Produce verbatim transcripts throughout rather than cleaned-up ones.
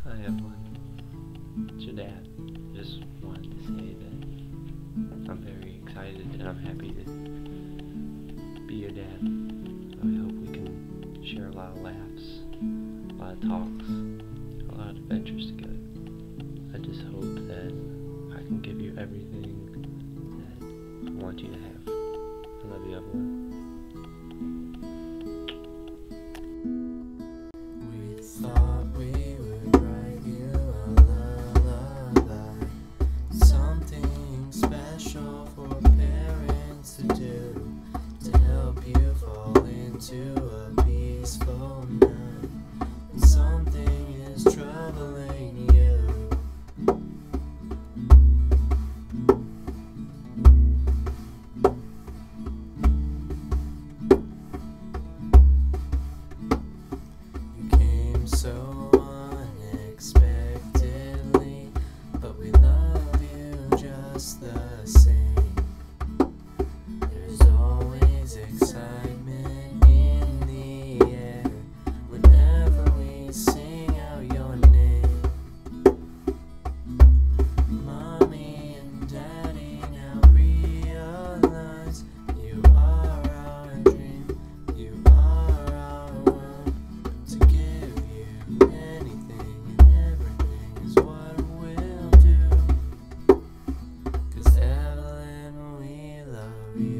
Hi everyone, it's your dad. Just wanted to say that I'm very excited and I'm happy to be your dad. I hope we can share a lot of laughs, a lot of talks, a lot of adventures together. I just hope that I can give you everything that I want you to have. I love you, Evelyn. Thought we would write you a lullaby, something special for parents to do, to help you fall into a peaceful night when something is troubling you. So unexpectedly, but we love you just the same. There's always excitement in the air whenever we sing out your name. Mommy and Daddy now realize you are our dream, you are our world. To give you anything and everything is what we'll do. 'Cause Evelyn, we love you.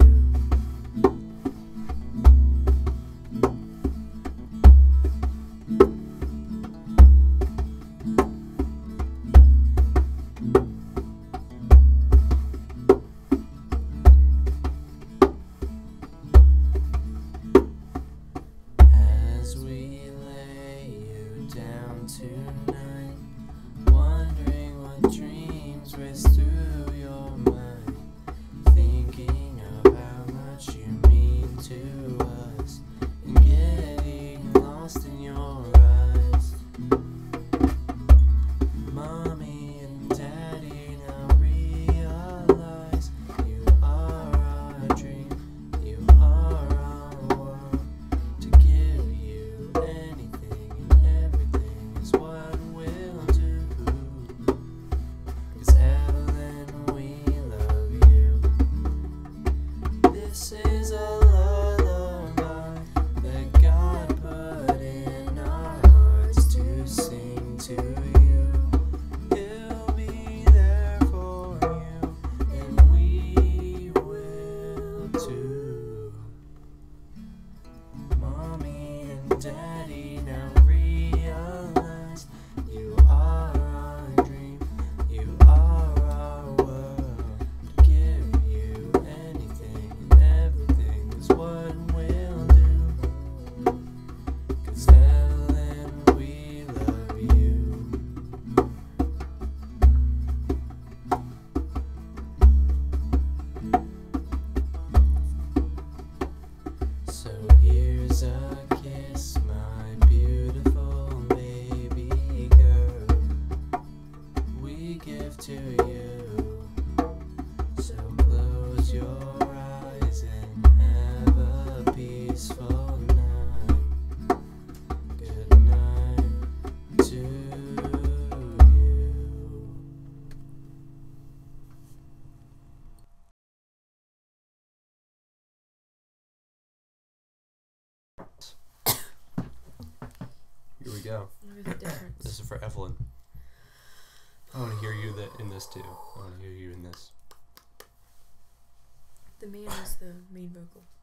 As we lay you down tonight, wondering what dreams race through your mind, thinking of how much you mean to us, and getting lost in your eyes. Mommy and Daddy now realize you are our dream, you are our world. To give you anything and everything is what we'll do. 'Cause Evelyn, we love you. This is a lullaby that God put in our hearts to sing to you. He'll be there for you, and we will too. Mommy and Daddy now realize you are our dream, you are our world. To give you anything and everything is what we'll do. 'Cause Evelyn, we love you. So here's a kiss, my beautiful baby girl, we give to you. So close your eyes and have a peaceful night. Good night to you. Here we go. Look at the difference. This is for Evelyn. I want to hear you that in this too. I want to hear you in this. The man is the main vocal.